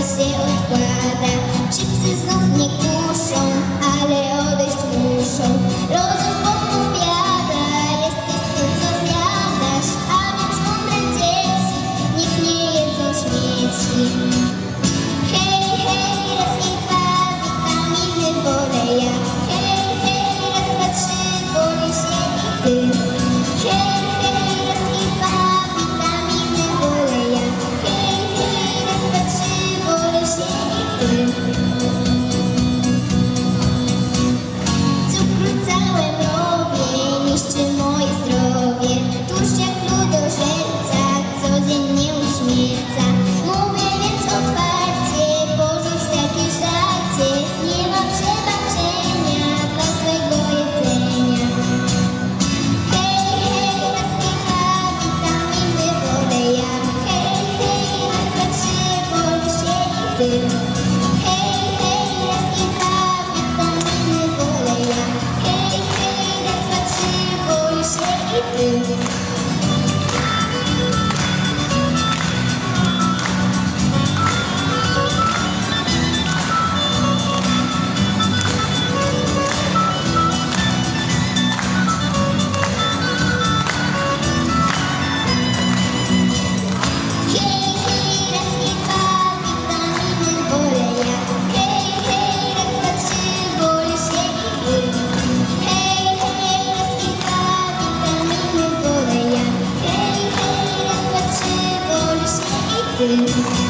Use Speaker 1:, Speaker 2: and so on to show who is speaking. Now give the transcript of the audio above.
Speaker 1: się odkłada. Chipsy znów nie kuszą, ale odejść muszą. Rozum podpowiada, jesteś tym, co zjadasz, a więc mądre dzieci niech nie jedzą śmieci. Hej, hej, raz i dwa, witaminy wolę ja. Hej, hej, raz, dwa, trzy, wolę się i ty. Hej, hej, raz i dwa, witaminy wolę ja. Hej, hej, raz, dwa, trzy, wolę się i ty. Cukru całe mrowie niszczy moje zdrowie. Tłuszcz jak ludożerca codziennie uśmierca. Mówię więc otwarcie, porzuć takie żarcie. Nie ma przebaczenia dla złego jedzenia. Hej, hej, raz i dwa, witaminy wolę ja. Hej, hej, raz, dwa, trzy, wolę się i ty. Hej, hej, raz i dwa, witaminy wolę ja. Hej, hej, raz, dwa, trzy, wolę się i ty. Hej, hej, raz i dwa, witaminy wolę ja. Hej, hej, raz, dwa, trzy, wolę się i ty. Hej, hej, raz i dwa, witaminy wolę ja. Hej, hej, raz, dwa, trzy, wolę się i ty.